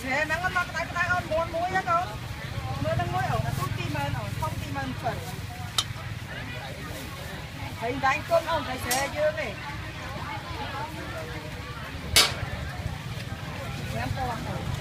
Thế nó cái ơn muốn muối đó con. Mới đang muối ở là tốt tim hơn ở không tim hơn phần. Thấy đánh con ông thấy xe dương này. Em to